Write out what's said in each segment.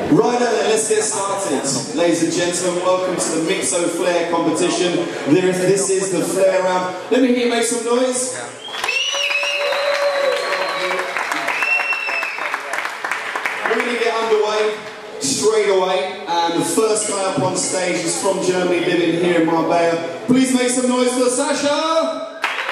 Right then, let's get started. Ladies and gentlemen, welcome to the Mixo&Flair competition. This is the Flair round. Let me hear you make some noise. We're going to get underway straight away. And the first guy up on stage is from Germany, living here in Marbella. Please make some noise for Sasha.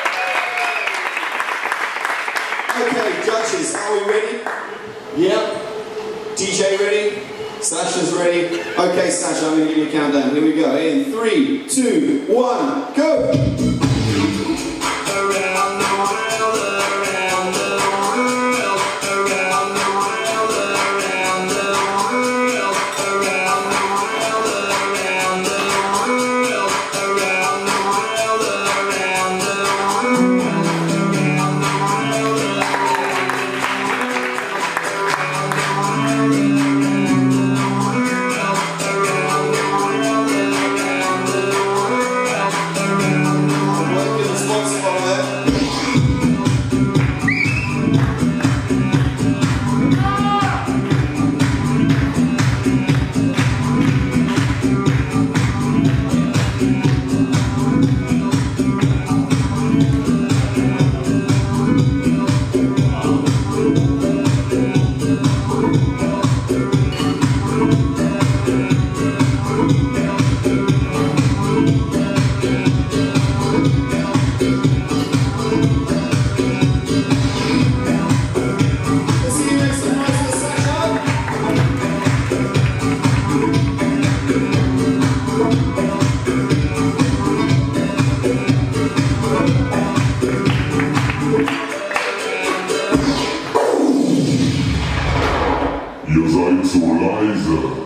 Okay, judges, are we ready? Yeah. DJ ready? Sasha's ready? Okay, Sasha, I'm going to give you a countdown. Here we go. In 3, 2, 1, go! Around the world, around the world, around the world, around the world, around the world, around the world, around the world, around the world. Ihr seid so leise.